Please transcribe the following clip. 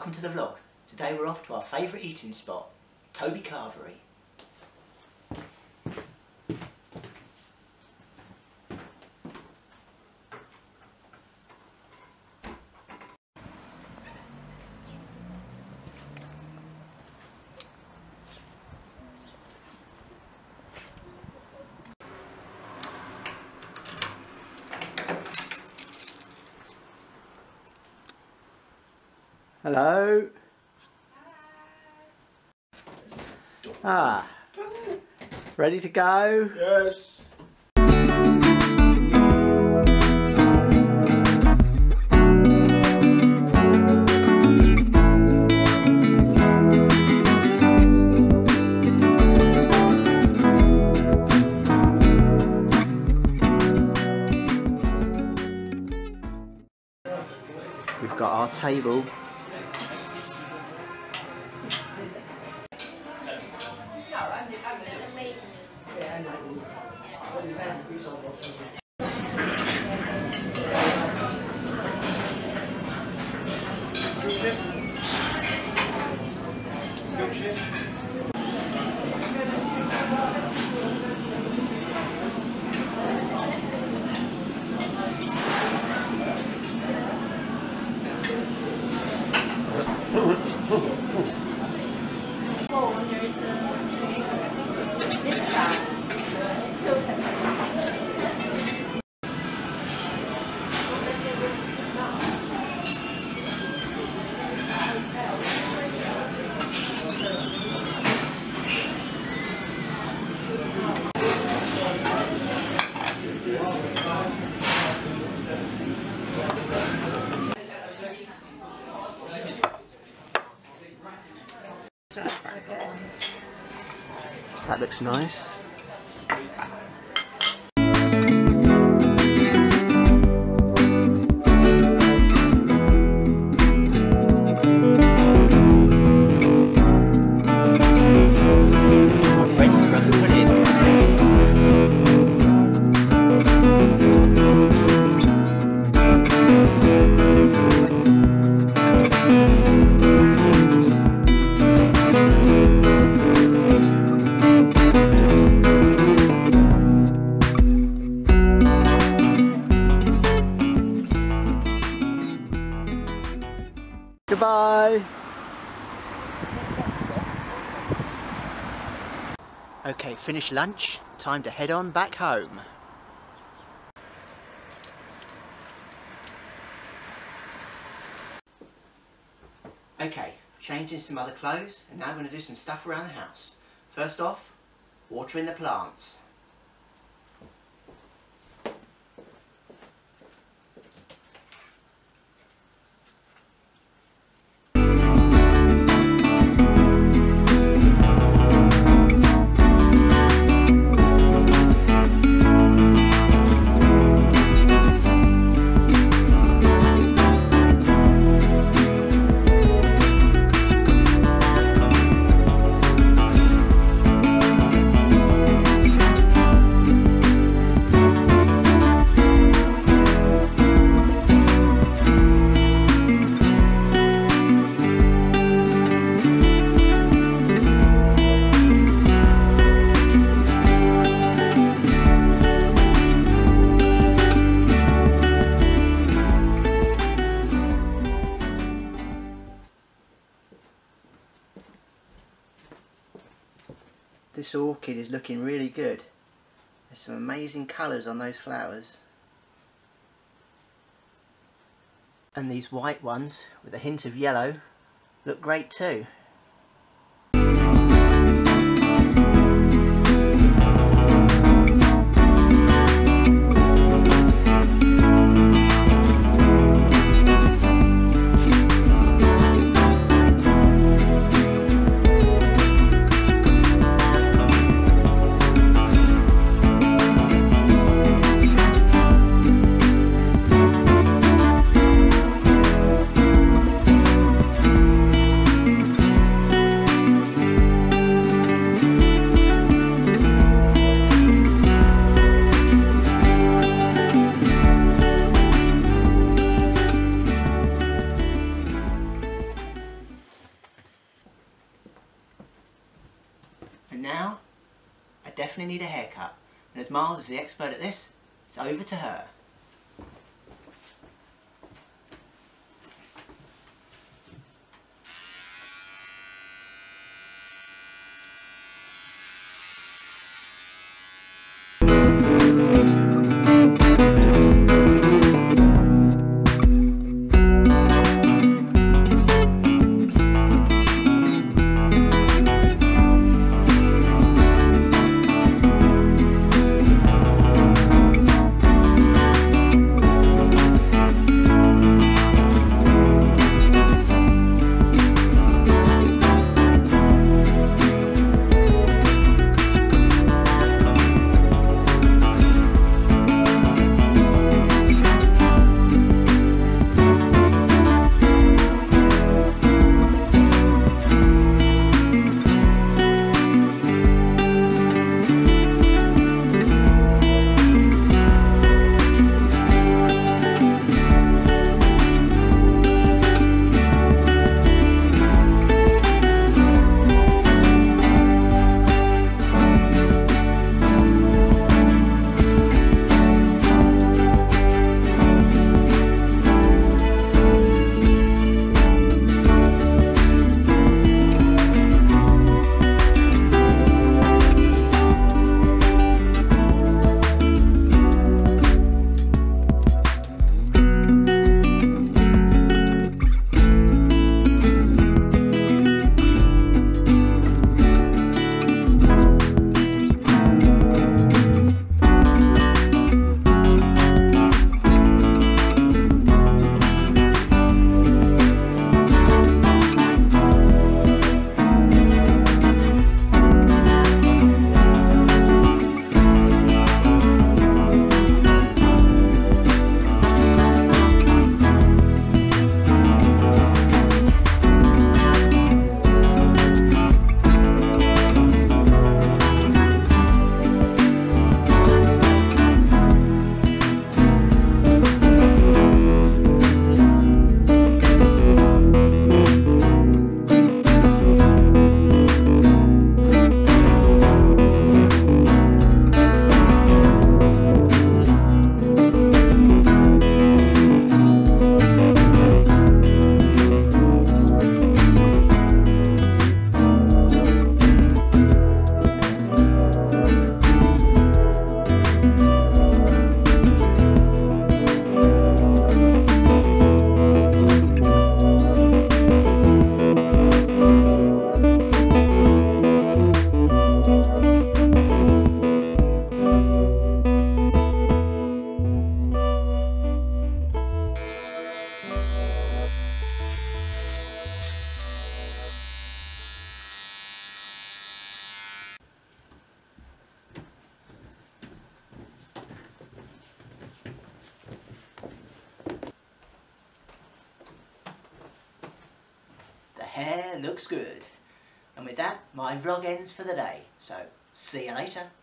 welcome to the vlog. Today we're off to our favourite eating spot, Toby Carvery. Hello. Ah, ready to go? Yes. We've got our table. That looks nice. Goodbye. Okay, finished lunch. Time to head on back home. Okay, changing some other clothes, and now I'm going to do some stuff around the house. First off, watering the plants. This orchid is looking really good. There's some amazing colours on those flowers. And these white ones with a hint of yellow look great too. And as Miles is the expert at this, it's over to her. Hair looks good. And with that, my vlog ends for the day. So, see you later.